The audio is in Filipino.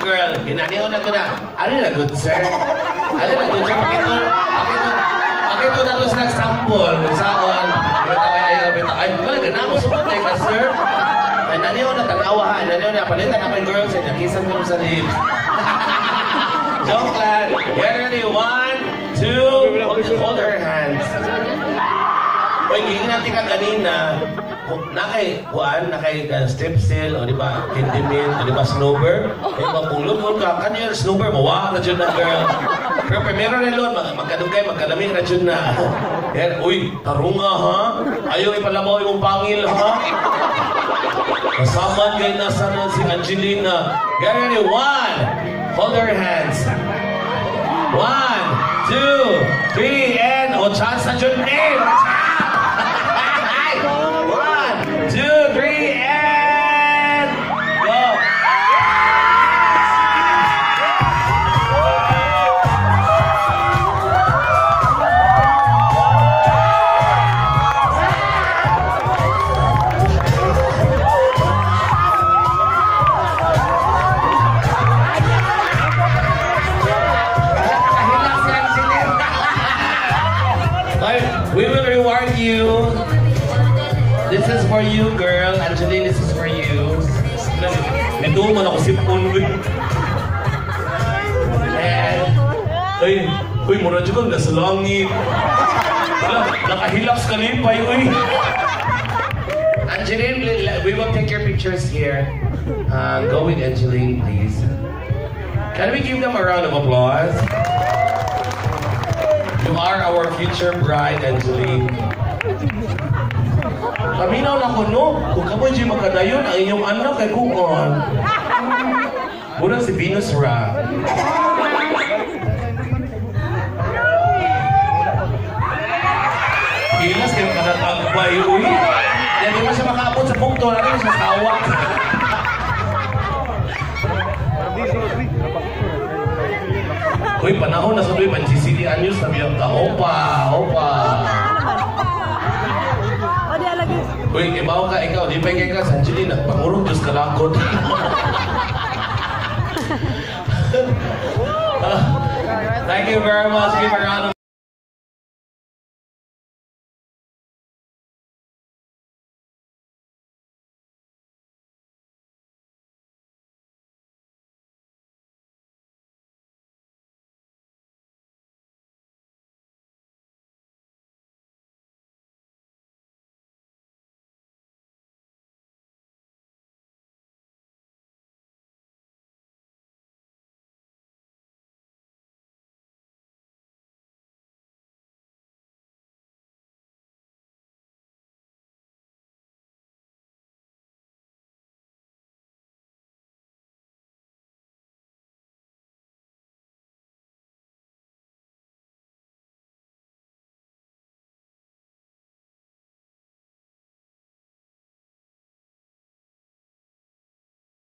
girl. Ginaniho na ko na. Ano na good, sir? Ano na good, sir? Pakito na ko sa sample. Saan? Ay, wala ka na ako sumatay ka, sir. Ay, naniho na tanawa. Naniho na. Palitan na kay girl. Say, nakisan mo sa lips. Joke lang. Get ready. 1, 2. Hold her hands. Uy, hingin natin ka kanina. Nakay step seal, o di ba, candy o di ba, snowbird. Di ba, kung lumon ka, kanina snowbird, mawa na dyan na, girl. Pero meron rin loon, magkadugay, magkalaming na dyan na. Yan, uy, tarunga, ha? Ayaw ipalabaw yung pangil, ha? Kasaman kayo nasa na si Angelina. Get ready, 1. Hold her hands. 1, 2, 3, and, o, chance na dyan, name! 2, 3, and go! We will reward you. This is for you, girl. Angeline, this is for you. Ito mo na ako sipon. And, uy, muna dyan kang nasa langit. Nakahilaks ka lipay, uy. Angeline, we will take your pictures here. Go with Angeline, please. Can we give them a round of applause? You are our future bride, Angeline. Paminaw na ko, no? Kung kapoy dyan magkadayon, ang inyong anak ay kukon. Muna si Venus Ra. Hilas kayo kanatagbay, uy. Yan, di ba siya makaabot sa punkto, natin siya kawak. Uy, panahon na sa tuwi, pansisili anyos, sabi ang opa. Uy, ibaw ka, ikaw, di pa ikaw sa Angelina, pangurong Diyos ka lakot. Thank you very much. Give a round of